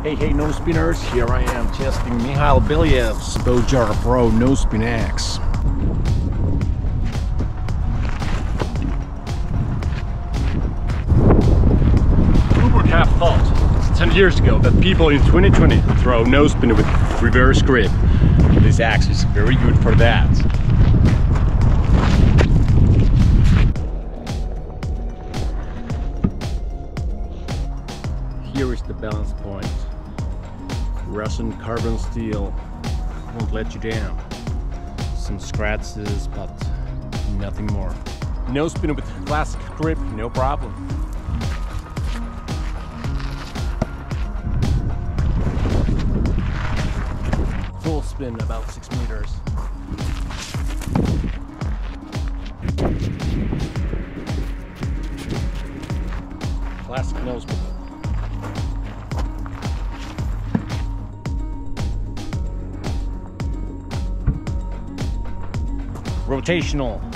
Hey nose spinners, here I am testing Mikhail Belyev's Bojar Pro nose spin axe. Who would have thought 10 years ago that people in 2020 throw nose spin with reverse grip? This axe is very good for that. Here is the balance point. Russian carbon steel won't let you down. Some scratches, but nothing more. No spin with classic grip, no problem. Full spin about 6 meters. Classic nose spin. Rotational.